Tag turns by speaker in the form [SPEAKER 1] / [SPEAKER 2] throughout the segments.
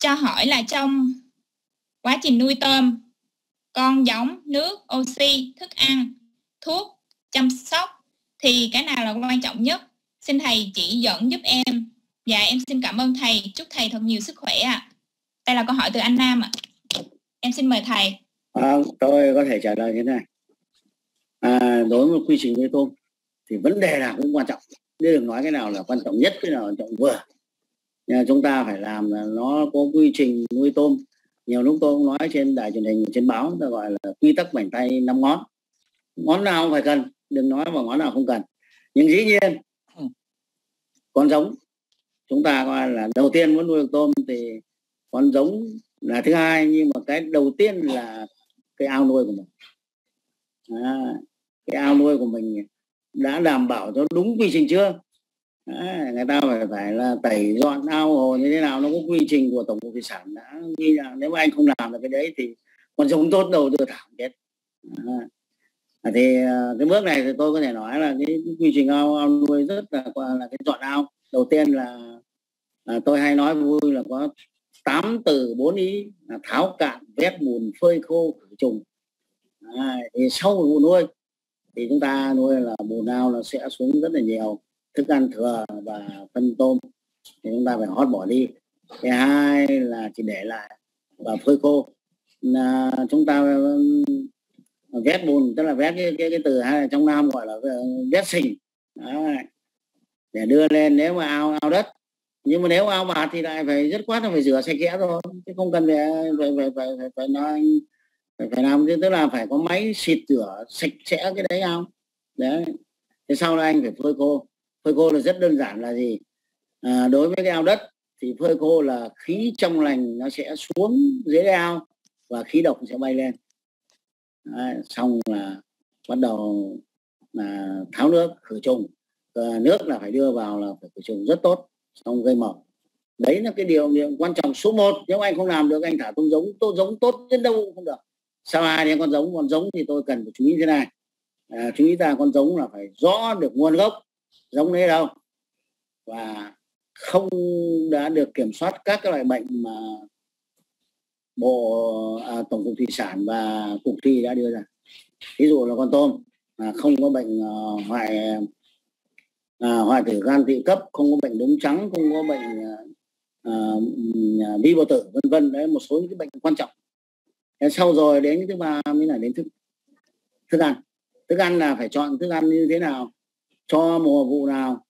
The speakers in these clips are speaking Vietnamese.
[SPEAKER 1] cho hỏi là trong quá trình nuôi tôm, con giống, nước, oxy, thức ăn, thuốc, chăm sóc thì cái nào là quan trọng nhất? Xin thầy chỉ dẫn giúp em. Dạ em xin cảm ơn thầy, chúc thầy thật nhiều sức khỏe ạ. Đây là câu hỏi từ anh Nam ạ. Em xin mời thầy.
[SPEAKER 2] Tôi có thể trả lời thế này. Đối với quy trình nuôi tôm thì vấn đề nào cũng quan trọng, chứ đừng nói cái nào là quan trọng nhất, cái nào là quan trọng vừa. Chúng ta phải làm là nó có quy trình nuôi tôm. Nhiều lúc tôi cũng nói trên đài truyền hình, trên báo, ta gọi là quy tắc mảnh tay 5 ngón. Ngón nào cũng phải cần, đừng nói vào ngón nào không cần. Nhưng dĩ nhiên con giống chúng ta coi là đầu tiên muốn nuôi được tôm thì con giống là thứ hai, nhưng mà cái đầu tiên là cái ao nuôi của mình. Cái ao nuôi của mình đã đảm bảo cho đúng quy trình chưa? Người ta phải là tẩy dọn ao hồ như thế nào, nó có quy trình của Tổng cục Thủy sản đã ghi là nếu mà anh không làm được cái đấy thì con giống tốt đầu tư thảm chết. Thì cái bước này thì tôi có thể nói là cái quy trình ao nuôi rất là cái dọn ao. Đầu tiên là tôi hay nói vui là có 8 từ 4 ý là tháo cạn, vét bùn, phơi khô, khử trùng. Thì sau vụ nuôi thì chúng ta nuôi là bùn ao nó sẽ xuống rất là nhiều, thức ăn thừa và phân tôm thì chúng ta phải hót bỏ đi. Thứ hai là chỉ để lại và phơi khô. Chúng ta vét bùn, tức là vét cái từ hay là trong Nam gọi là vét sình để đưa lên nếu mà ao đất. Nhưng mà nếu ao bạt thì lại phải rất quát là phải rửa sạch sẽ rồi, chứ không cần phải nói phải làm, tức là phải có máy xịt rửa sạch sẽ cái đấy ao đấy. Thế sau đó anh phải phơi khô. Phơi khô là rất đơn giản là gì? Đối với cái ao đất thì phơi khô là khí trong lành nó sẽ xuống dưới cái ao và khí độc sẽ bay lên. Đấy, xong là bắt đầu là tháo nước, khử trùng. Nước là phải đưa vào là phải khử trùng rất tốt, xong gây màu. Đấy là cái điều quan trọng số 1. Nếu anh không làm được, anh thả tôm giống tốt đến đâu cũng không được. Sau 2 đến con giống thì tôi cần phải chú ý thế này. Chú ý ra con giống là phải rõ được nguồn gốc giống đấy đâu, và không đã được kiểm soát các cái loại bệnh mà Bộ Tổng cục Thủy sản và Cục Thủy đã đưa ra. Ví dụ là con tôm không có bệnh hoại tử gan tụy cấp, không có bệnh đốm trắng, không có bệnh vi bao tử, vân vân. Đấy một số những cái bệnh quan trọng. Sau rồi đến thứ ba mới là đến thức ăn. Thức ăn là phải chọn thức ăn như thế nào, cho mùa vụ nào,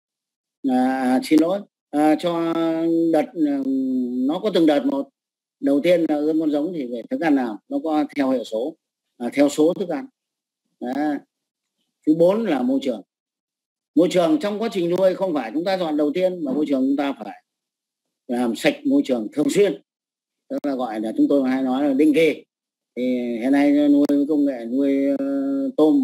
[SPEAKER 2] cho đợt, nó có từng đợt một. Đầu tiên là ươm con giống thì về thức ăn nào nó có theo hệ số, theo số thức ăn. Thứ 4 là môi trường. Môi trường trong quá trình nuôi không phải chúng ta dọn đầu tiên, mà môi trường chúng ta phải làm sạch môi trường thường xuyên, tức là gọi là chúng tôi hay nói là định kỳ. Thì hiện nay nuôi công nghệ nuôi tôm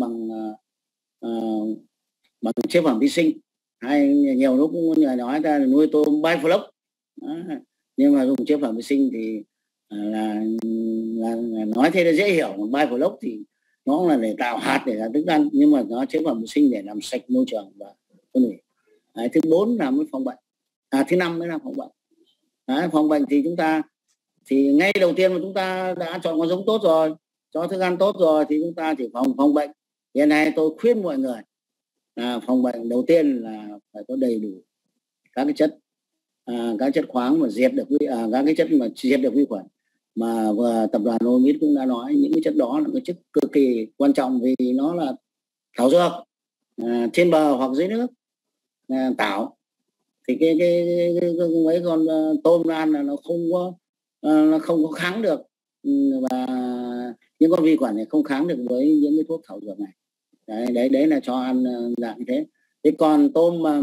[SPEAKER 2] bằng chế phẩm vi sinh, hay nhiều lúc cũng nói ra là nuôi tôm bifloc. Nhưng mà dùng chế phẩm vi sinh thì là nói thế là dễ hiểu. Bifloc thì nó là để tạo hạt để làm thức ăn, nhưng mà nó chế phẩm vi sinh để làm sạch môi trường và phân hủy. Thứ 4 là mới phòng bệnh. Thứ 5 mới là phòng bệnh. Phòng bệnh thì chúng ta thì ngay đầu tiên mà chúng ta đã chọn con giống tốt rồi, cho thức ăn tốt rồi thì chúng ta chỉ phòng bệnh. Hiện nay tôi khuyên mọi người phòng bệnh đầu tiên là phải có đầy đủ các cái chất khoáng mà diệt được các cái chất mà diệt được vi khuẩn, mà vừa tập đoàn Omid cũng đã nói những cái chất đó là cái chất cực kỳ quan trọng, vì nó là thảo dược trên bờ hoặc dưới nước tảo. Thì cái mấy con tôm ăn là nó không có kháng được, và những con vi khuẩn này không kháng được với những cái thuốc thảo dược này. Đấy là cho ăn dạng như thế. Thế còn tôm mà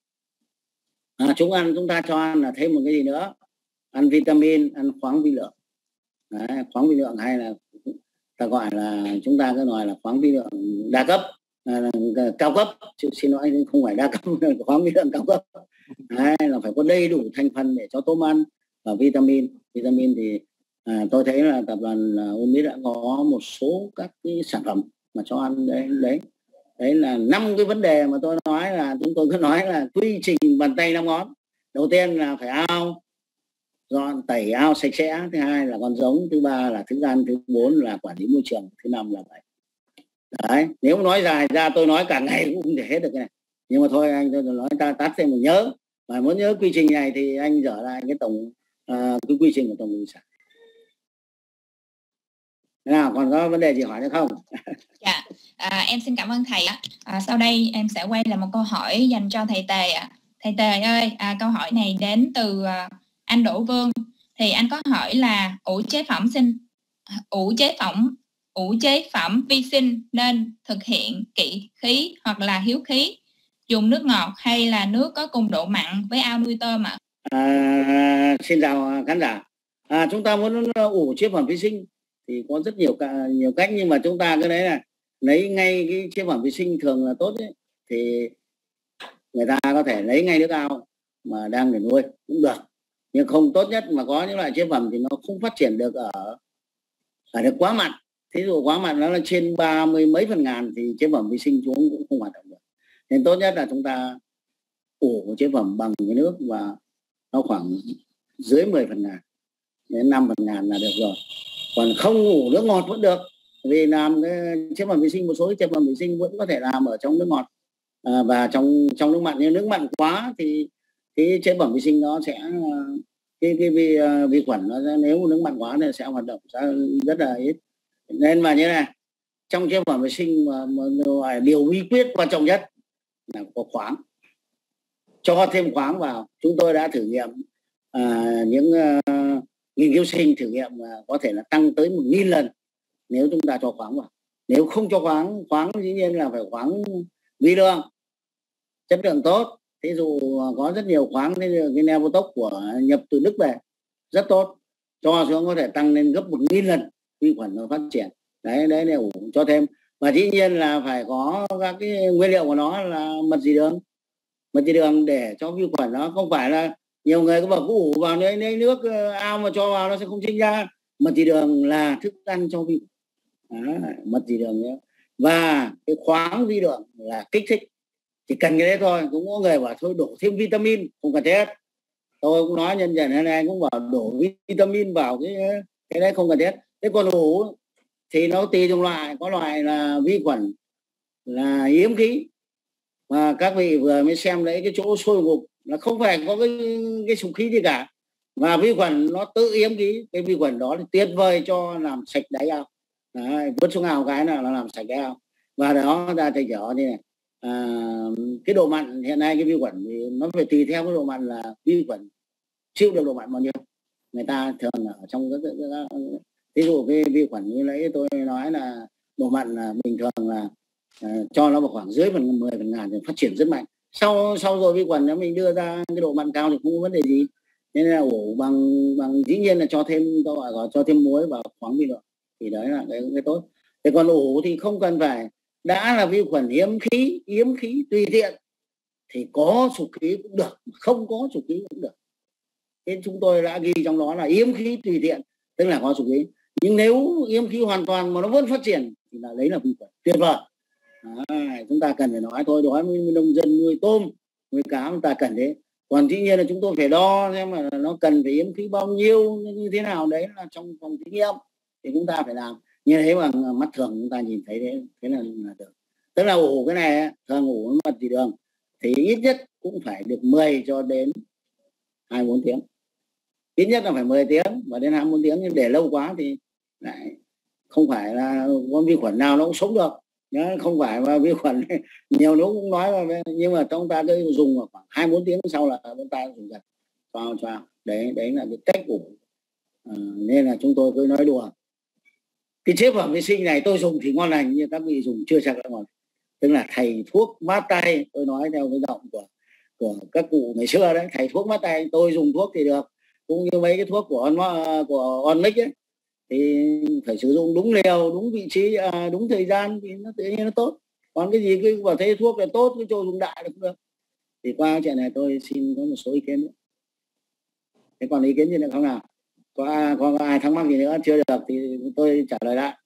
[SPEAKER 2] chúng ta cho ăn là thêm một cái gì nữa, ăn vitamin, ăn khoáng vi lượng. Khoáng vi lượng hay là ta gọi là, chúng ta cứ nói là khoáng vi lượng đa cấp, cao cấp, xin lỗi không phải đa cấp, khoáng vi lượng cao cấp. Là phải có đầy đủ thành phần để cho tôm ăn. Và vitamin thì tôi thấy là tập đoàn Omid đã có một số các cái sản phẩm mà cho ăn đấy là 5 cái vấn đề mà tôi nói là chúng tôi cứ nói là quy trình bàn tay 5 ngón. Đầu tiên là phải ao, dọn tẩy ao sạch sẽ, thứ hai là con giống, thứ ba là thức ăn, thứ bốn là quản lý môi trường, thứ năm là vậy. Đấy, nếu nói dài ra tôi nói cả ngày cũng không thể hết được cái này, nhưng mà thôi anh tôi nói ta tắt thêm một nhớ, mà muốn nhớ quy trình này thì anh dở lại cái tổng cái quy trình của tổng thủy sản. Nào còn có vấn đề gì hỏi nữa không?
[SPEAKER 1] Dạ, em xin cảm ơn thầy. Sau đây em sẽ quay lại một câu hỏi dành cho thầy Tề ạ. Thầy Tề ơi, câu hỏi này đến từ anh Đỗ Vương. Thì anh có hỏi là ủ chế phẩm vi sinh nên thực hiện kỵ khí hoặc là hiếu khí, dùng nước ngọt hay là nước có cùng độ mặn với ao nuôi tôm ạ?
[SPEAKER 2] Xin chào khán giả. Chúng ta muốn ủ chế phẩm vi sinh thì có rất nhiều cách, nhưng mà chúng ta cái đấy là lấy ngay cái chế phẩm vi sinh thường là tốt đấy, thì người ta có thể lấy ngay nước ao mà đang để nuôi cũng được, nhưng không tốt nhất mà có những loại chế phẩm thì nó không phát triển được ở được quá mặn. Thí dụ quá mặn nó là trên 30 mấy phần ngàn thì chế phẩm vi sinh xuống cũng không hoạt động được, nên tốt nhất là chúng ta ủ chế phẩm bằng cái nước và nó khoảng dưới 10 phần ngàn đến 5 phần ngàn là được rồi. Còn không ủ nước ngọt vẫn được, vì làm cái chế phẩm vi sinh, một số chế phẩm vi sinh vẫn có thể làm ở trong nước ngọt và trong nước mặn. Nhưng nước mặn quá thì cái chế phẩm vi sinh nó sẽ cái vi khuẩn nó, nếu nước mặn quá thì sẽ hoạt động rất là ít. Nên mà như này, trong chế phẩm vi sinh mà điều bí quyết quan trọng nhất là có khoáng, cho thêm khoáng vào. Chúng tôi đã thử nghiệm những nghiên cứu sinh thử nghiệm có thể là tăng tới 1000 lần nếu chúng ta cho khoáng vào. Nếu không cho khoáng dĩ nhiên là phải khoáng vi lượng, chất lượng tốt. Ví dụ có rất nhiều khoáng, thế cái Nevotox của nhập từ Đức về rất tốt, cho xuống có thể tăng lên gấp 1000 lần vi khuẩn nó phát triển. Đấy là ủ cho thêm. Và dĩ nhiên là phải có các cái nguyên liệu của nó là mật dì đường để cho vi khuẩn nó không phải là nhiều người có bảo cứ ủ vào lấy nước ao mà cho vào nó sẽ không sinh ra. Mật dì đường là thức ăn cho vi khuẩn. Mật dì đường nhé. Và cái khoáng vi lượng là kích thích, chỉ cần cái đấy thôi. Cũng có người bảo thôi đổ thêm vitamin, không cần thiết. Tôi cũng nói nhân dân này cũng bảo đổ vitamin vào cái đấy không cần thiết. Thế còn ủ thì nó tùy trong loại, có loại là vi khuẩn là hiếm khí, mà các vị vừa mới xem lấy cái chỗ sôi ngục là không phải có cái sục khí gì cả, và vi khuẩn nó tự hiếm khí. Cái vi khuẩn đó thì tuyệt vời cho làm sạch đáy ao. Vứt xuống ao cái là nó làm sạch đáy ao. Và đó ta thấy rõ như này, cái độ mặn hiện nay cái vi khuẩn thì nó phải tùy theo cái độ mặn, là vi khuẩn chịu được độ mặn bao nhiêu. Người ta thường ở trong ví dụ cái vi khuẩn như lấy tôi nói là độ mặn là bình thường là cho nó vào khoảng dưới 10 phần ngàn thì phát triển rất mạnh. Sau rồi vi khuẩn nếu mình đưa ra cái độ mặn cao thì không có vấn đề gì. Nên là ủ bằng dĩ nhiên là cho thêm, tôi gọi cho thêm muối vào khoáng vi lượng, thì đấy là cái tốt. Thế còn ủ thì không cần phải, đã là vi khuẩn hiếm khí tùy tiện thì có sục khí cũng được, không có sục khí cũng được. Thế chúng tôi đã ghi trong đó là hiếm khí tùy tiện, tức là có sục khí. Nhưng nếu hiếm khí hoàn toàn mà nó vẫn phát triển thì là đấy là vi khuẩn tuyệt vời. Chúng ta cần phải nói thôi, đối với nông dân nuôi tôm, nuôi cá chúng ta cần thế. Còn dĩ nhiên là chúng tôi phải đo xem mà nó cần phải hiếm khí bao nhiêu, như thế nào, đấy là trong phòng thí nghiệm thì chúng ta phải làm. Như thế mà mắt thường chúng ta nhìn thấy thế là được. Tức là ủ cái này thường ủ mật dì đường thì ít nhất cũng phải được 10 cho đến 24 tiếng. Ít nhất là phải 10 tiếng và đến 24 tiếng, nhưng để lâu quá thì lại không phải là con vi khuẩn nào nó cũng sống được. Không phải mà vi khuẩn nhiều lúc cũng nói mà, nhưng mà chúng ta cứ dùng khoảng 24 tiếng sau là chúng ta dùng dần cho đấy là cái cách ủ. Nên là chúng tôi cứ nói đùa cái chế phẩm vi sinh này tôi dùng thì ngon lành, nhưng các vị dùng chưa chắc đã ngon. Tức là thầy thuốc mát tay, tôi nói theo cái giọng của các cụ ngày xưa đấy, thầy thuốc mát tay. Tôi dùng thuốc thì được, cũng như mấy cái thuốc của Onmix ấy, thì phải sử dụng đúng liều, đúng vị trí, đúng thời gian thì nó tự nhiên nó tốt. Còn cái gì cứ bảo thấy thuốc là tốt cứ cho dùng đại là không được. Thì qua chuyện này tôi xin có một số ý kiến nữa. Thế còn ý kiến gì nữa không nào? Có ai thắc mắc gì nữa chưa được thì tôi trả lời lại.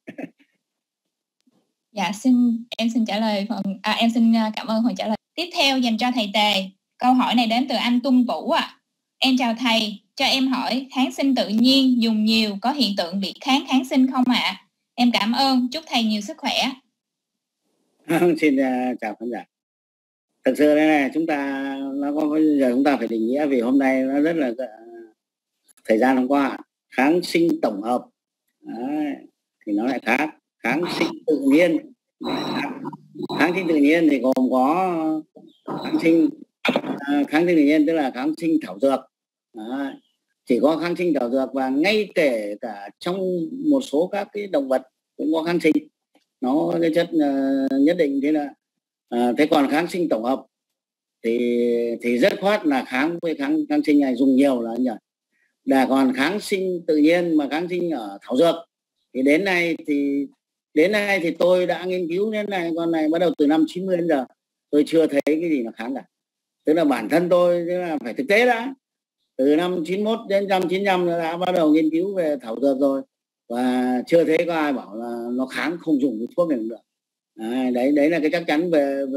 [SPEAKER 1] Dạ, em xin trả lời em xin cảm ơn phần trả lời. Tiếp theo dành cho thầy Tề. Câu hỏi này đến từ anh Tuân Vũ ạ. Em chào thầy, cho em hỏi kháng sinh tự nhiên dùng nhiều có hiện tượng bị kháng sinh không ạ? Em cảm ơn, chúc thầy nhiều sức khỏe.
[SPEAKER 2] Xin chào khán giả. Thực sự đây này, chúng ta nó có bây giờ chúng ta phải định nghĩa, vì hôm nay nó rất là thời gian hôm qua kháng sinh tổng hợp. Đấy, thì nó lại khác. Kháng sinh tự nhiên, kháng sinh tự nhiên thì gồm có kháng sinh tự nhiên tức là kháng sinh thảo dược. Đấy, chỉ có kháng sinh thảo dược, và ngay kể cả trong một số các cái động vật cũng có kháng sinh, nó có cái chất nhất định. Thế là thế còn kháng sinh tổng hợp thì rất khoát là kháng với kháng sinh này dùng nhiều là nhỉ. Đã còn kháng sinh tự nhiên mà kháng sinh ở thảo dược thì đến nay thì tôi đã nghiên cứu đến này, con này bắt đầu từ năm 90 đến giờ tôi chưa thấy cái gì nó kháng cả. Tức là bản thân tôi tức là phải thực tế đã, từ năm 91 đến năm 95 đã bắt đầu nghiên cứu về thảo dược rồi, và chưa thấy có ai bảo là nó kháng không dùng cái thuốc này được. Đấy là cái chắc chắn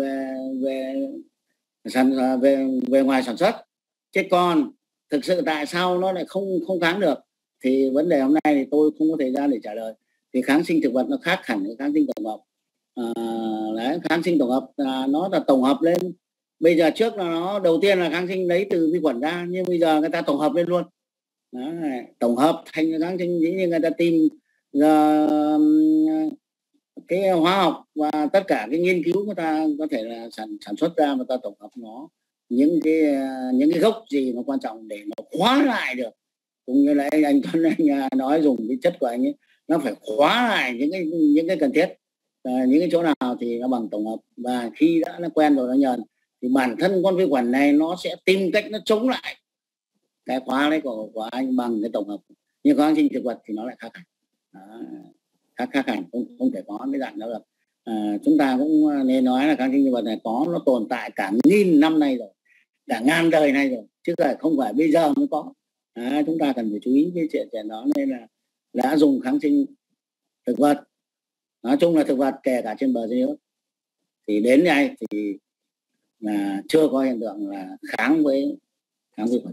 [SPEAKER 2] về ngoài sản xuất. Chứ còn thực sự tại sao nó lại không kháng được thì vấn đề hôm nay thì tôi không có thời gian để trả lời. Thì kháng sinh thực vật nó khác hẳn với kháng sinh tổng hợp. Đấy, kháng sinh tổng hợp nó là tổng hợp lên. Bây giờ trước là nó đầu tiên là kháng sinh lấy từ vi khuẩn ra, nhưng bây giờ người ta tổng hợp lên luôn. Đấy, tổng hợp thành kháng sinh, như người ta tìm cái hóa học và tất cả cái nghiên cứu người ta có thể là sản xuất ra, mà ta tổng hợp nó những cái gốc gì nó quan trọng để nó khóa lại được. Cũng như là anh Tuấn anh nói dùng cái chất của anh ấy, nó phải khóa lại những cái cần thiết, những cái chỗ nào thì nó bằng tổng hợp. Và khi đã nó quen rồi nó nhờn thì bản thân con vi khuẩn này nó sẽ tìm cách nó chống lại cái khóa đấy của anh bằng cái tổng hợp. Nhưng kháng sinh thực vật thì nó lại khác hẳn. Khác hẳn, không thể có cái dạng đó được. Chúng ta cũng nên nói là kháng sinh thực vật này nó tồn tại cả 1000 năm nay rồi, cả ngàn đời nay rồi, chứ không phải bây giờ mới có. Chúng ta cần phải chú ý cái chuyện đó, nên là đã dùng kháng sinh thực vật, nói chung là thực vật kể cả trên bờ dưới nước, thì đến nay thì là chưa có hiện tượng là kháng vi khuẩn.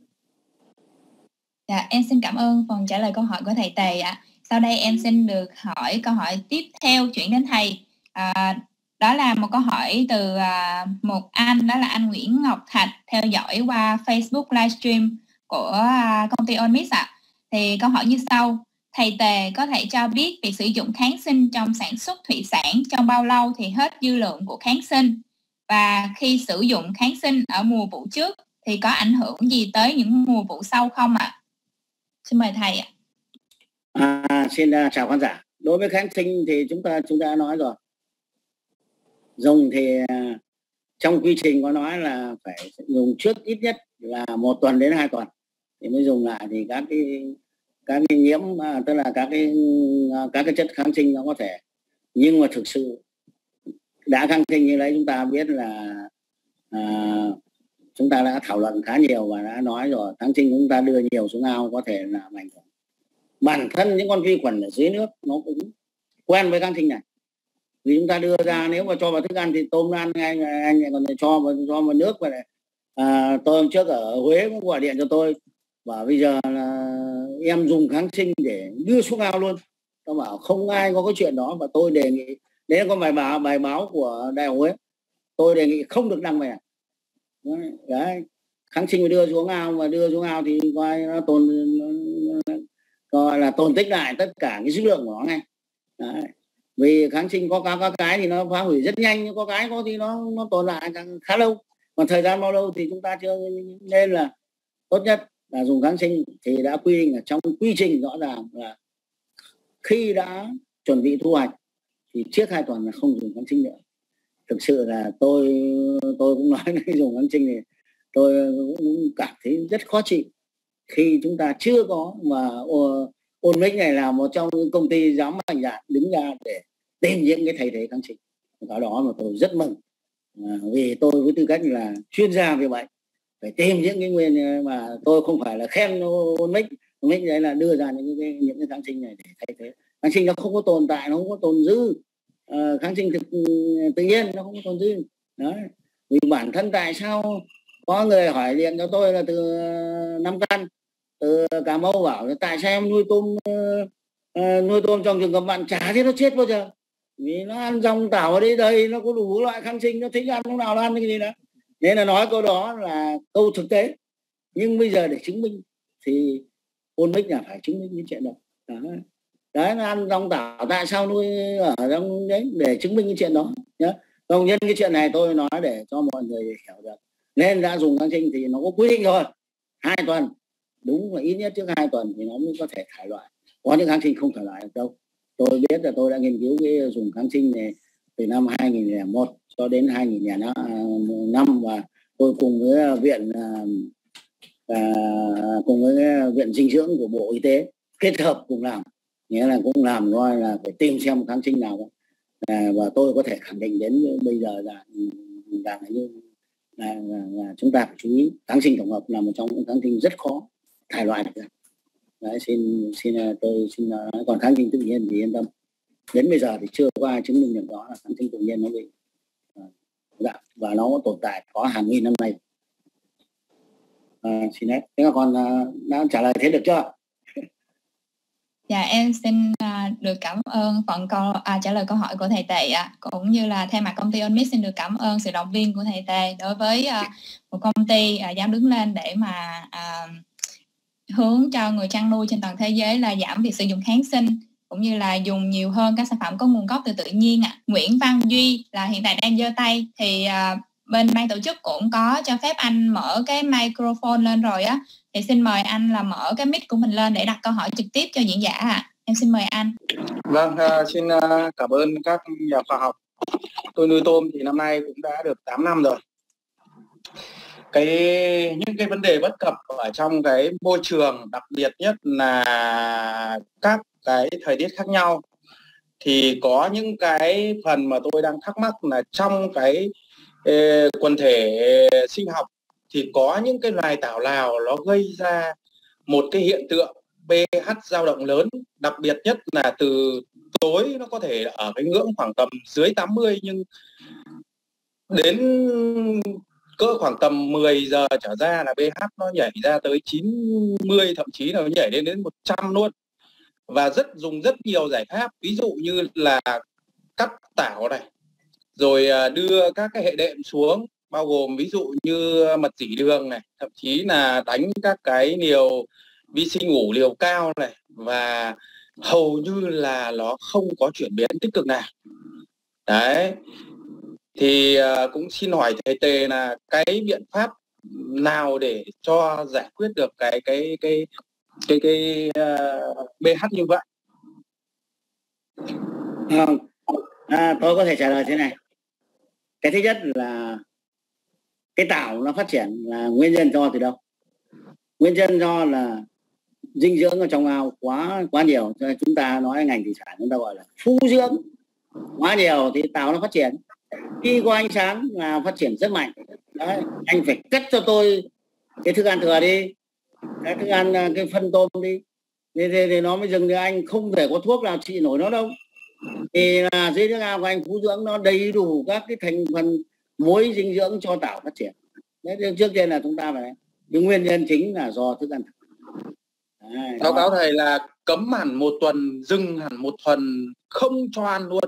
[SPEAKER 1] Dạ, em xin cảm ơn phần trả lời câu hỏi của thầy Tề ạ. Sau đây em xin được hỏi câu hỏi tiếp theo, chuyển đến thầy. Đó là một câu hỏi từ một anh, đó là anh Nguyễn Ngọc Thạch, theo dõi qua Facebook livestream của công ty Onmix ạ. Thì câu hỏi như sau: thầy Tề có thể cho biết việc sử dụng kháng sinh trong sản xuất thủy sản trong bao lâu thì hết dư lượng của kháng sinh? Và khi sử dụng kháng sinh ở mùa vụ trước thì có ảnh hưởng gì tới những mùa vụ sau không ạ? Xin mời thầy ạ.
[SPEAKER 2] Xin chào khán giả. Đối với kháng sinh thì chúng ta đã nói rồi, dùng thì trong quy trình có nói là phải dùng trước ít nhất là 1 tuần đến 2 tuần thì mới dùng lại, thì các cái nhiễm tức là các cái chất kháng sinh nó có thể. Nhưng mà thực sự đã kháng sinh như đấy, chúng ta biết là chúng ta đã thảo luận khá nhiều và đã nói rồi, kháng sinh chúng ta đưa nhiều xuống ao có thể là ảnh hưởng. Bản thân những con vi khuẩn ở dưới nước nó cũng quen với kháng sinh này, vì chúng ta đưa ra, nếu mà cho vào thức ăn thì tôm ăn anh còn cho vào nước. Và tôi hôm trước ở Huế cũng gọi điện cho tôi, và bây giờ là em dùng kháng sinh để đưa xuống ao luôn. Tôi bảo không ai có cái chuyện đó, và tôi đề nghị, đấy là có bài báo của Đại học Huế, tôi đề nghị không được đăng về. Đấy, kháng sinh phải đưa xuống ao, và đưa xuống ao thì coi nó gọi là tồn tích lại tất cả cái dữ lượng của nó ngay. Đấy. Vì kháng sinh có cái thì nó phá hủy rất nhanh, nhưng có cái thì nó tồn lại khá lâu. Còn thời gian bao lâu thì chúng ta chưa, nên là tốt nhất là dùng kháng sinh thì đã quy định ở trong quy trình rõ ràng là khi đã chuẩn bị thu hoạch thì trước 2 tuần là không dùng kháng sinh nữa. Thực sự là tôi cũng nói là dùng kháng sinh thì tôi cũng cảm thấy rất khó chịu khi chúng ta chưa có, mà Onmix này là một trong những công ty dám mạnh dạn đứng ra để tìm những cái thay thế kháng sinh. Cái đó mà tôi rất mừng, vì tôi với tư cách là chuyên gia về bệnh phải tìm những cái nguyên, mà tôi không phải là khen Onmix đấy là đưa ra những cái kháng sinh này để thay thế. Kháng sinh nó không có tồn tại, nó không có tồn dư. Kháng sinh tự nhiên nó không có tồn dư. Đấy. Vì bản thân tại sao có người hỏi điện cho tôi là từ 5 căn, từ Cà Mau bảo là tại sao em nuôi tôm trong trường hợp mặn chả thấy nó chết bao giờ, vì nó ăn rong tảo ở đây nó có đủ loại kháng sinh, nó thích ăn lúc nào nó ăn cái gì đó. Nên là nói câu đó là câu thực tế, nhưng bây giờ để chứng minh thì Ôn Bích là phải chứng minh cái chuyện đó. Đấy, nó ăn rong tảo tại sao nuôi ở trong đấy để chứng minh cái chuyện đó nhé. Không, nhân cái chuyện này tôi nói để cho mọi người hiểu được. Nên đã dùng kháng sinh thì nó có quy định rồi, 2 tuần, đúng là ít nhất trước 2 tuần thì nó mới có thể thải loại. Có những kháng sinh không thải loại được đâu. Tôi biết là tôi đã nghiên cứu cái dùng kháng sinh này từ năm 2001 cho đến 2005, và tôi cùng với viện dinh dưỡng của Bộ Y tế kết hợp cùng làm, nghĩa là cũng làm coi là phải tìm xem kháng sinh nào đó. Và tôi có thể khẳng định đến bây giờ là chúng ta phải chú ý, kháng sinh tổng hợp là một trong những kháng sinh rất khó thải loại được. Đấy, tôi xin nói, còn kháng sinh tự nhiên thì yên tâm, đến bây giờ thì chưa có ai chứng minh được đó là kháng sinh tự nhiên nó bị và nó tồn tại có hàng nghìn năm nay. Xin hết. Thế còn đã trả lời thế được chưa?
[SPEAKER 1] Dạ, em xin được cảm ơn phần trả lời câu hỏi của thầy Tề ạ. Cũng như là thay mặt công ty Onmix xin được cảm ơn sự động viên của thầy Tề đối với một công ty dám đứng lên để mà hướng cho người chăn nuôi trên toàn thế giới là giảm việc sử dụng kháng sinh, cũng như là dùng nhiều hơn các sản phẩm có nguồn gốc từ tự nhiên ạ. Nguyễn Văn Duy là hiện tại đang giơ tay, thì bên ban tổ chức cũng có cho phép anh mở cái microphone lên rồi á, thì xin mời anh là mở cái mic của mình lên để đặt câu hỏi trực tiếp cho diễn giả ạ. Em xin mời anh.
[SPEAKER 3] Vâng, xin cảm ơn các nhà khoa học. Tôi nuôi tôm thì năm nay cũng đã được 8 năm rồi. Những cái vấn đề bất cập ở trong cái môi trường, đặc biệt nhất là các cái thời tiết khác nhau, thì có những cái phần mà tôi đang thắc mắc là trong cái quần thể sinh học thì có những cái loài tảo nào nó gây ra một cái hiện tượng pH dao động lớn, đặc biệt nhất là từ tối nó có thể ở cái ngưỡng khoảng tầm dưới 80, nhưng đến cỡ khoảng tầm 10 giờ trở ra là pH nó nhảy ra tới 90, thậm chí là nó nhảy đến 100 luôn. Và dùng rất nhiều giải pháp, ví dụ như là cắt tảo này, rồi đưa các cái hệ đệm xuống, bao gồm ví dụ như mật dỉ đường này, thậm chí là đánh các cái liều vi sinh ngủ liều cao này, và hầu như là nó không có chuyển biến tích cực nào. Đấy, thì cũng xin hỏi thầy Tề là cái biện pháp nào để cho giải quyết được cái pH như vậy?
[SPEAKER 2] Tôi có thể trả lời thế này. Cái thứ nhất là cái tảo nó phát triển là nguyên nhân do từ đâu? Nguyên nhân do là dinh dưỡng ở trong ao quá nhiều, cho nên chúng ta nói ngành thủy sản chúng ta gọi là phú dưỡng quá nhiều thì tảo nó phát triển. Khi có ánh sáng là phát triển rất mạnh. Đấy, anh phải cắt cho tôi cái thức ăn thừa đi, cái thức ăn cái phân tôm đi, thì nó mới dừng. Thì anh không thể có thuốc nào trị nổi nó đâu. Thì là dưới nước ao của anh phú dưỡng nó đầy đủ các cái thành phần muối dinh dưỡng cho tảo phát triển. Đấy, trước tiên là chúng ta phải, nhưng nguyên nhân chính là do thức ăn.
[SPEAKER 3] Báo cáo thầy là cấm hẳn 1 tuần, dừng hẳn 1 tuần, không cho ăn luôn.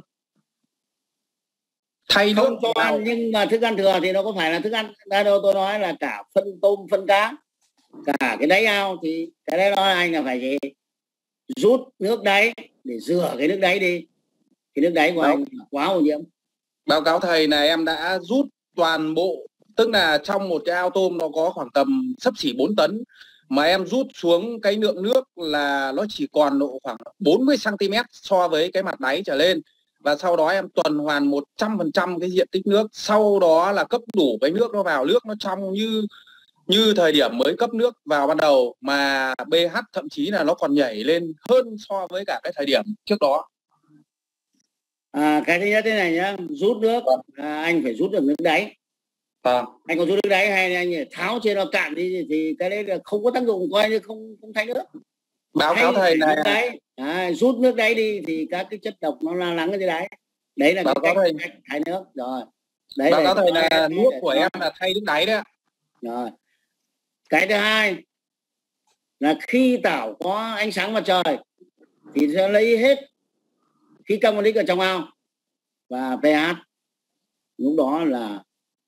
[SPEAKER 3] Thay
[SPEAKER 2] không cho ăn, nhưng mà thức ăn thừa thì nó có phải là thức ăn đâu? Tôi nói là cả phân tôm, phân cá, cả cái đáy ao, thì cái đấy nói anh là phải gì? Rút nước đáy để rửa cái nước đáy đi. Cái nước đáy của anh quá ô nhiễm.
[SPEAKER 3] Báo cáo thầy là em đã rút toàn bộ, tức là trong một cái ao tôm nó có khoảng tầm xấp xỉ 4 tấn, mà em rút xuống cái lượng nước là nó chỉ còn độ khoảng 40 cm so với cái mặt đáy trở lên. Và sau đó em tuần hoàn 100% cái diện tích nước, sau đó là cấp đủ cái nước nó vào, nước nó trong như thời điểm mới cấp nước vào ban đầu, mà pH thậm chí là nó còn nhảy lên hơn so với cả cái thời điểm trước đó.
[SPEAKER 2] Cái thứ nhất thế này nhá, rút nước anh phải rút được nước đáy. Anh còn rút nước đáy hay anh tháo trên nó cạn đi thì cái đấy là không có tác dụng, coi như không thay nước.
[SPEAKER 3] Báo cáo thầy này
[SPEAKER 2] rút nước đáy đi thì các cái chất độc nó lắng ở dưới đáy. Đấy là cái cách thay nước rồi. Đấy,
[SPEAKER 3] báo cáo thầy là nước của em là thay nước đáy đấy ạ.
[SPEAKER 2] Rồi. Cái thứ hai là khi tảo có ánh sáng mặt trời thì sẽ lấy hết khí carbonic ở trong ao và pH lúc đó là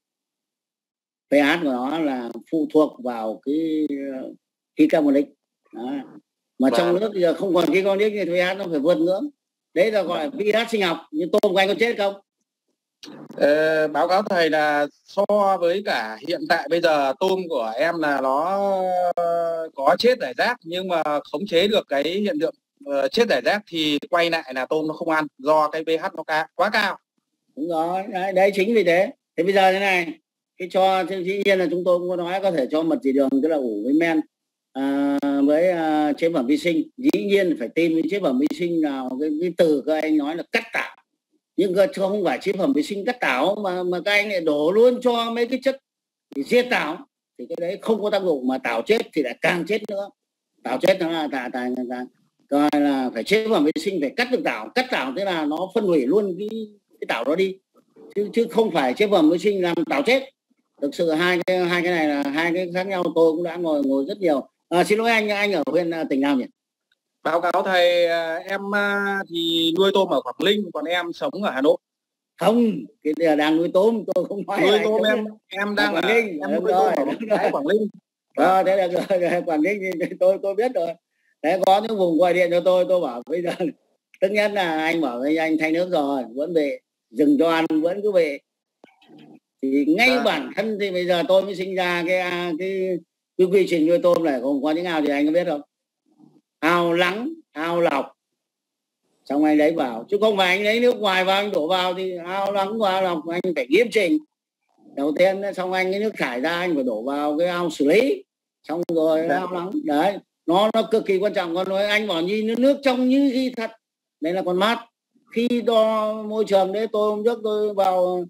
[SPEAKER 2] pH của nó là phụ thuộc vào cái khí carbonic. Mà trong nước bây giờ không còn khí carbonic thì pH nó phải vượt ngưỡng, đấy là gọi là pH sinh học. Nhưng tôm của anh có chết không?
[SPEAKER 3] Báo cáo thầy là so với cả hiện tại bây giờ tôm của em là nó có chết rải rác, nhưng mà khống chế được cái hiện tượng chết rải rác thì quay lại là tôm nó không ăn do cái pH nó quá cao.
[SPEAKER 2] Đúng rồi, đấy chính vì thế. Thế bây giờ thế này, cái cho dĩ nhiên là chúng tôi cũng có nói có thể cho mật chỉ đường, tức là ủ với men với chế phẩm vi sinh. Dĩ nhiên phải tin với chế phẩm vi sinh nào cái từ các anh nói là cắt tảo, nhưng không phải chế phẩm vi sinh cắt tảo mà các anh lại đổ luôn cho mấy cái chất để diệt tảo, thì cái đấy không có tác dụng, mà tảo chết thì lại càng chết nữa. Tảo chết nó là coi là phải chế phẩm vi sinh phải cắt được tảo. Cắt tảo tức là nó phân hủy luôn cái tảo đó đi, chứ không phải chế phẩm vi sinh làm tảo chết. Thực sự hai cái này là hai cái khác nhau. Tôi cũng đã ngồi rất nhiều. Xin lỗi anh ở huyện tỉnh nào nhỉ?
[SPEAKER 3] Báo cáo thầy, em thì nuôi tôm ở Quảng Ninh, còn em sống ở Hà Nội.
[SPEAKER 2] Không, cái này là đang nuôi tôm, tôi không nói
[SPEAKER 3] nuôi tôm. Em đang
[SPEAKER 2] Quảng Ninh,
[SPEAKER 3] em nuôi tôm ở Quảng Ninh.
[SPEAKER 2] Thế là rồi, Quảng Ninh thì tôi biết rồi. Thế có những vùng gọi điện cho tôi bảo bây giờ tất nhiên là anh bảo với anh thay nước rồi, vẫn về dừng cho ăn vẫn cứ về, thì ngay bản thân thì bây giờ tôi mới sinh ra cái quy trình nuôi tôm này. Còn có những ao thì anh có biết không? Ao lắng, ao lọc, xong anh lấy vào, chứ không phải anh lấy nước ngoài vào anh đổ vào. Thì ao lắng và ao lọc anh phải nghiêm chỉnh. Đầu tiên xong anh cái nước thải ra anh phải đổ vào cái ao xử lý, xong rồi ao lắng. Đấy, nó cực kỳ quan trọng. Còn nói anh bảo như nước trong như khi thật, đấy là còn mát. Khi đo môi trường đấy, tôi hôm trước tôi vào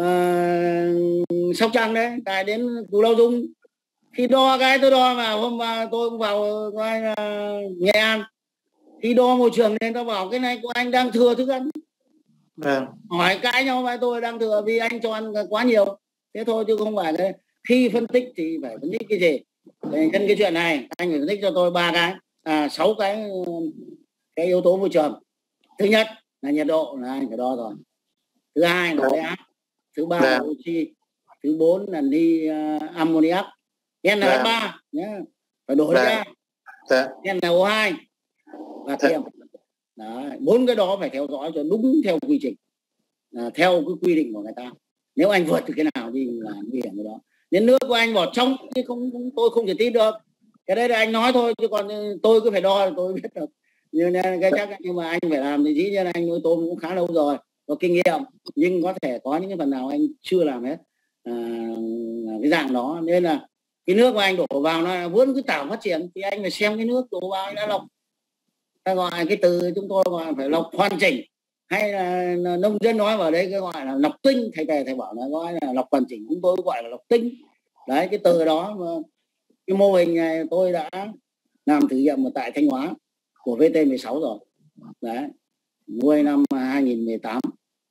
[SPEAKER 2] Sóc Trăng đấy, tại đến Cù Lao Dung, khi đo cái tôi đo mà hôm qua tôi cũng vào Nghệ An, khi đo môi trường nên tao bảo cái này của anh đang thừa thức ăn. Hỏi cãi nhau với tôi đang thừa vì anh cho ăn quá nhiều, thế thôi, chứ không phải cái khi phân tích thì phải phân tích cái gì. Nhân cái chuyện này anh phải phân tích cho tôi 6 cái yếu tố môi trường. Thứ nhất là nhiệt độ là anh phải đo rồi, thứ hai là pH, thứ ba là oxy, thứ 4 là ammoniac, NH3 nhé, phải đổ ra, NO2 và kiềm. 4 cái đó phải theo dõi cho đúng theo quy trình, theo cái quy định của người ta. Nếu anh vượt từ cái nào thì là nguy hiểm cái đó. Nên nước của anh bỏ trong thì tôi không thể tin được. Cái đấy là anh nói thôi, chứ còn tôi cứ phải đo tôi biết được. Nhưng mà anh phải làm thì dĩ nhiên anh nuôi tôm cũng khá lâu rồi, có kinh nghiệm, nhưng có thể có những cái phần nào anh chưa làm hết cái dạng đó. Nên là cái nước của anh đổ vào nó vốn cứ tạo phát triển, thì anh phải xem cái nước đổ vào anh đã lọc. Ta gọi cái từ chúng tôi gọi phải lọc hoàn chỉnh, hay là nông dân nói vào đấy cái gọi là lọc tinh. Thầy bảo là gọi là lọc hoàn chỉnh, chúng tôi gọi là lọc tinh. Đấy, cái từ đó mà cái mô hình này tôi đã làm thử nghiệm ở tại Thanh Hóa của VT16 rồi. Đấy, nuôi năm 2018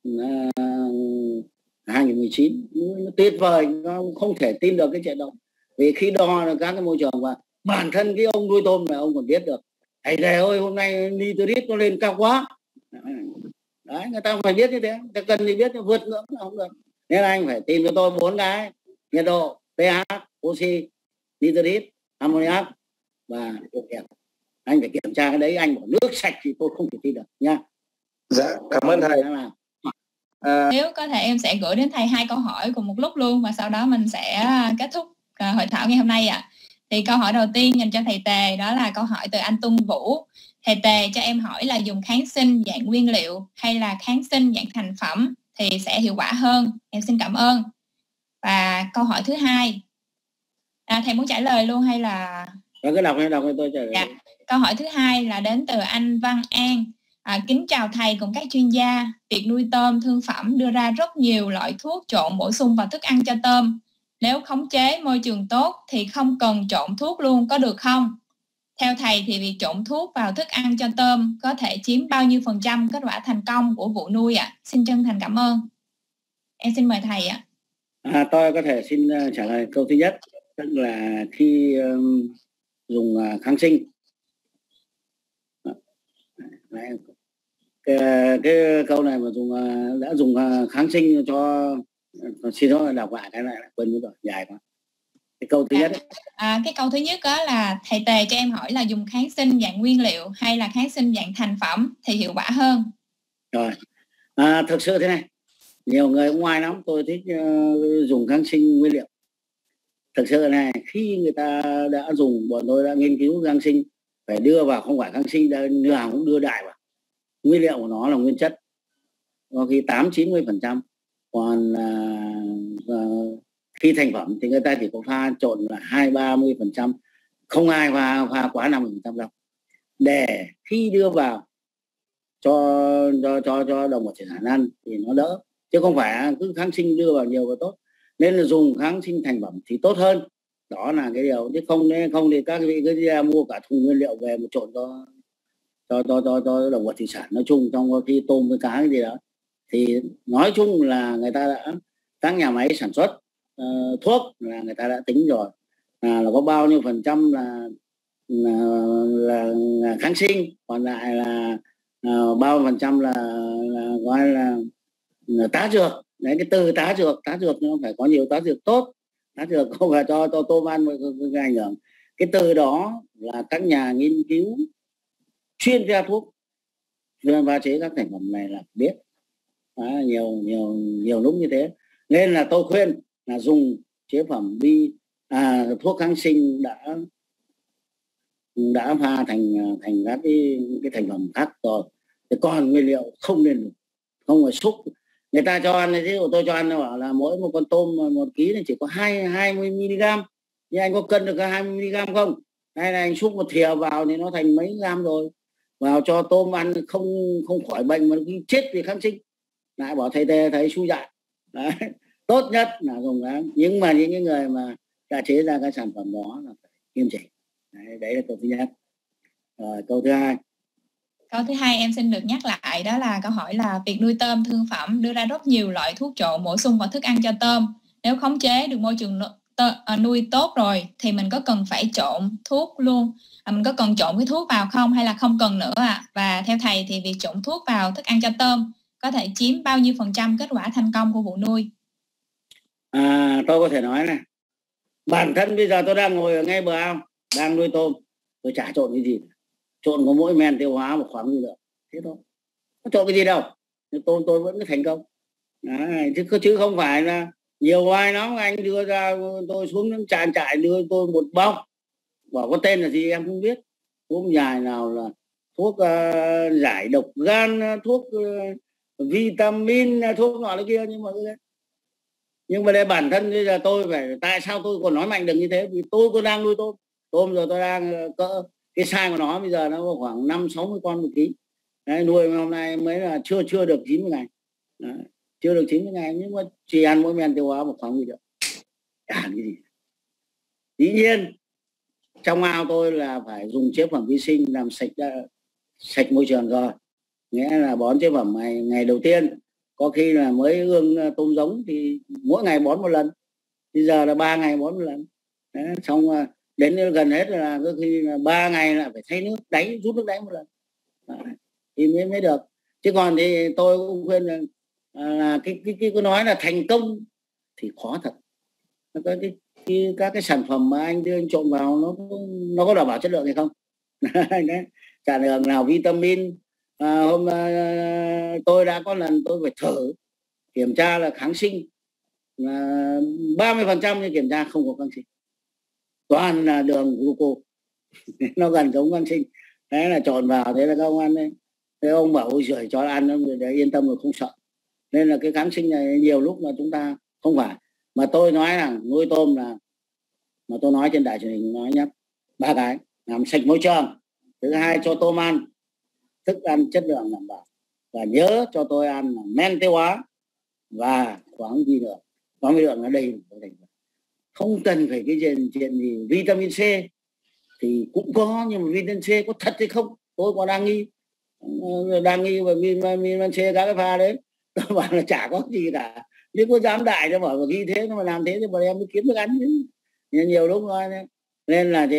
[SPEAKER 2] 2019 nó tuyệt vời, nó không thể tin được cái chuyện đó. Vì khi đo được các cái môi trường và bản thân cái ông nuôi tôm này ông còn biết được, thầy ơi hôm nay nitrit nó lên cao quá. Đấy, người ta phải biết như thế, người ta cần gì biết, vượt ngưỡng là không được. Nên anh phải tìm cho tôi 4 cái: nhiệt độ, pH, oxy, nitrit, ammoniac và điều kiện. Anh phải kiểm tra cái đấy. Anh bảo nước sạch thì tôi không thể tin được nha.
[SPEAKER 3] Dạ, cảm ơn thầy.
[SPEAKER 1] Nếu có thể em sẽ gửi đến thầy 2 câu hỏi cùng một lúc luôn, và sau đó mình sẽ kết thúc hội thảo ngày hôm nay ạ. Thì câu hỏi đầu tiên dành cho thầy Tề, đó là câu hỏi từ anh Tuân Vũ. Thầy Tề cho em hỏi là dùng kháng sinh dạng nguyên liệu hay là kháng sinh dạng thành phẩm thì sẽ hiệu quả hơn? Em xin cảm ơn. Và câu hỏi thứ hai, thầy muốn trả lời luôn hay là...
[SPEAKER 2] Cứ đọc tôi trả lời.
[SPEAKER 1] Dạ. Câu hỏi thứ hai là đến từ anh Văn An. Kính chào thầy cùng các chuyên gia. Việc nuôi tôm thương phẩm đưa ra rất nhiều loại thuốc trộn bổ sung vào thức ăn cho tôm. Nếu khống chế môi trường tốt thì không cần trộn thuốc luôn, có được không? Theo thầy thì việc trộn thuốc vào thức ăn cho tôm có thể chiếm bao nhiêu % kết quả thành công của vụ nuôi ạ? Xin chân thành cảm ơn. Em xin mời thầy ạ.
[SPEAKER 2] Tôi có thể xin trả lời câu thứ nhất, tức là khi dùng kháng sinh. Đấy. Cái câu này mà đã dùng kháng sinh cho, xin lỗi đọc lại cái này quên mất rồi, dài quá. Cái câu thứ nhất
[SPEAKER 1] cái câu thứ nhất đó là thầy Tề cho em hỏi là dùng kháng sinh dạng nguyên liệu hay là kháng sinh dạng thành phẩm thì hiệu quả hơn?
[SPEAKER 2] Rồi, thực sự thế này, nhiều người ở ngoài lắm tôi thích dùng kháng sinh nguyên liệu. Thực sự này, khi người ta đã dùng, bọn tôi đã nghiên cứu kháng sinh phải đưa vào, không phải kháng sinh nào cũng đưa đại vào, nguyên liệu của nó là nguyên chất có khi 80-90%, còn khi thành phẩm thì người ta chỉ có pha trộn là 20-30%, không ai pha quá 50% đâu, để khi đưa vào cho động vật thủy sản ăn thì nó đỡ, chứ không phải cứ kháng sinh đưa vào nhiều và tốt. Nên là dùng kháng sinh thành phẩm thì tốt hơn, đó là cái điều. Chứ không thì các vị cứ đi mua cả thùng nguyên liệu về một trộn cho động vật thủy sản nói chung, trong khi tôm với cá cái gì đó. Thì nói chung là người ta đã, các nhà máy sản xuất thuốc là người ta đã tính rồi là có bao nhiêu % là kháng sinh, còn lại là bao nhiêu % là gọi là tá dược. Đấy, cái từ tá dược nó phải có nhiều tá dược tốt, tá dược không phải cho tôm ăn mà ảnh hưởng. Cái từ đó là các nhà nghiên cứu chuyên gia thuốc pha chế các thành phẩm này là biết. Nhiều lúc như thế, nên là tôi khuyên là dùng chế phẩm thuốc kháng sinh đã pha thành các cái thành phẩm khác rồi, còn nguyên liệu không nên dùng, không phải xúc. Người ta cho ăn, ví dụ tôi cho ăn, nó bảo là mỗi một con tôm 1 kg này chỉ có 20 mg, nhưng anh có cân được 20 mg không? Hay là anh xúc một thìa vào thì nó thành mấy gram rồi, vào cho tôm ăn không khỏi bệnh mà chết vì kháng sinh, lại bảo thầy Tề thấy xui dại. Đấy. Tốt nhất là dùng kháng, nhưng mà những người mà đã chế ra cái sản phẩm đó là phải nghiêm chỉnh. Đấy là câu thứ nhất. Rồi, câu thứ hai.
[SPEAKER 1] Câu thứ hai em xin được nhắc lại, đó là câu hỏi là việc nuôi tôm thương phẩm đưa ra rất nhiều loại thuốc trộn bổ sung vào thức ăn cho tôm. Nếu khống chế được môi trường nuôi tốt rồi thì mình có cần phải trộn thuốc luôn? Mình có cần trộn cái thuốc vào không hay là không cần nữa ạ? Và theo thầy thì việc trộn thuốc vào thức ăn cho tôm có thể chiếm bao nhiêu % kết quả thành công của vụ nuôi?
[SPEAKER 2] Tôi có thể nói này, bản thân bây giờ tôi đang ngồi ở ngay bờ ao, đang nuôi tôm, tôi chả trộn cái gì, trộn có mỗi men tiêu hóa một khoáng như lượng, thế thôi, có trộn cái gì đâu, nhưng tôm tôi vẫn thành công. Đấy, chứ không phải là nhiều ai lắm, anh đưa ra tôi xuống những trang trại đưa tôi một bọc, bảo có tên là gì em không biết, thuốc nhài nào là thuốc giải độc gan, thuốc vitamin, thuốc nọ cái kia, nhưng mà để bản thân bây giờ tôi phải, tại sao tôi còn nói mạnh được như thế, vì tôi còn đang nuôi tôm rồi, tôi đang cỡ cái size của nó bây giờ nó có khoảng 50-60 con 1 kg. Đấy, nuôi hôm nay mới là chưa được 90 ngày. Đấy, chưa được 90 ngày, nhưng mà chỉ ăn mỗi men tiêu hóa một khoáng gì được, chả cái gì. Dĩ nhiên trong ao tôi là phải dùng chế phẩm vi sinh làm sạch môi trường rồi, nghĩa là bón chế phẩm ngày đầu tiên, có khi là mới ương tôm giống thì mỗi ngày bón 1 lần, bây giờ là 3 ngày bón 1 lần. Đấy, xong đến gần hết là có khi là 3 ngày lại phải thay nước đáy, rút nước đáy 1 lần. Đấy, thì mới được. Chứ còn thì tôi cũng khuyên là cái nói là thành công thì khó thật. Nó có các cái sản phẩm mà anh đưa anh trộn vào nó có đảm bảo chất lượng hay không? Đấy, sản lượng nào vitamin. Hôm tôi đã có lần tôi phải thử kiểm tra là kháng sinh 30% nhưng kiểm tra không có kháng sinh, toàn là đường glucose. Nó gần giống kháng sinh. Đấy là trộn vào, thế là các ông ăn đấy. Thế ông bảo ôi giời, cho ăn để yên tâm rồi, không sợ. Nên là cái kháng sinh này nhiều lúc là chúng ta không phải. Mà tôi nói là nuôi tôm là, mà tôi nói trên đài truyền hình nói nhắc 3 cái: làm sạch môi trường, thứ hai cho tôm ăn thức ăn chất lượng đảm bảo, và nhớ cho tôi ăn là men tiêu hóa và khoáng vi lượng. Khoáng vi lượng ở đây không cần phải cái chuyện gì. Vitamin C thì cũng có, nhưng mà vitamin C có thật hay không tôi còn đang nghi về vitamin C các cái pha đấy. Tôi bảo là chả có gì cả, nếu có dám đại nó bảo ghi thế, nó mà làm thế thì bọn em mới kiếm được ăn chứ. Nhưng nhiều lúc nói nên là gì,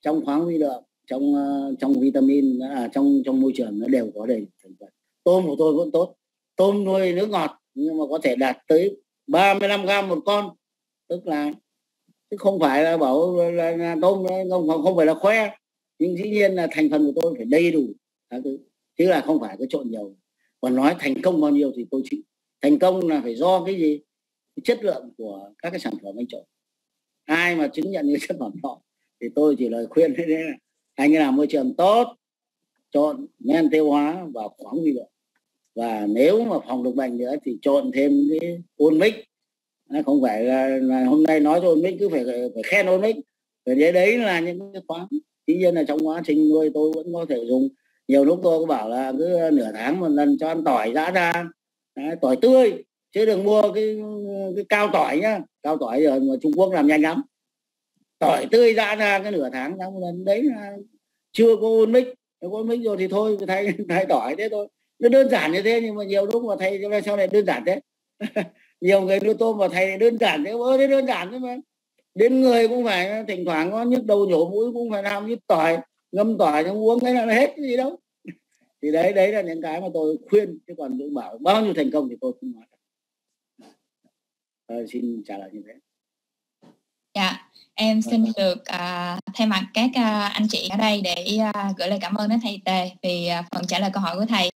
[SPEAKER 2] trong khoáng vi lượng, trong vitamin, trong môi trường nó đều có đầy thành phần. Tôm của tôi vẫn tốt, tôm nuôi nước ngọt nhưng mà có thể đạt tới 35 gram một con, tức là chứ không phải là bảo là tôm không phải là khoe, nhưng dĩ nhiên là thành phần của tôi phải đầy đủ chứ là không phải cái trộn nhiều. Còn nói thành công bao nhiêu thì tôi chịu. Thành công là phải do cái gì? Cái chất lượng của các cái sản phẩm anh trộn. Ai mà chứng nhận những sản phẩm đó thì tôi chỉ lời khuyên thế là anh ấy làm môi trường tốt, trộn men tiêu hóa và khoáng vi lượng, và nếu mà phòng được bệnh nữa thì trộn thêm cái Onmix. Không phải là hôm nay nói cho Onmix cứ phải khen Onmix, bởi đấy là những cái khoáng. Tuy nhiên là trong quá trình nuôi tôi vẫn có thể dùng. Nhiều lúc tôi có bảo là cứ nửa tháng một lần cho ăn tỏi giã ra, tỏi tươi, chứ đừng mua cái cao tỏi nhá. Cao tỏi giờ mà Trung Quốc làm nhanh lắm. Tỏi tươi giã ra cái nửa tháng một lần, đấy là chưa có Onmix. Nếu có Onmix rồi thì thôi thay tỏi thế thôi. Nó đơn giản như thế, nhưng mà nhiều lúc mà thay cho sao lại đơn giản thế. Nhiều người nuôi tôm mà thầy đơn giản thế, thế đơn giản thế mà. Đến người cũng phải thỉnh thoảng có nhức đầu nhổ mũi cũng phải làm như tỏi, ngâm tỏi trong uống, cái là hết cái gì đâu. Thì đấy là những cái mà tôi khuyên, chứ còn tôi bảo bao nhiêu thành công thì tôi không nói. Xin trả lời như thế.
[SPEAKER 1] Dạ, em xin được thay mặt các anh chị ở đây để gửi lời cảm ơn đến thầy Tề vì phần trả lời câu hỏi của thầy.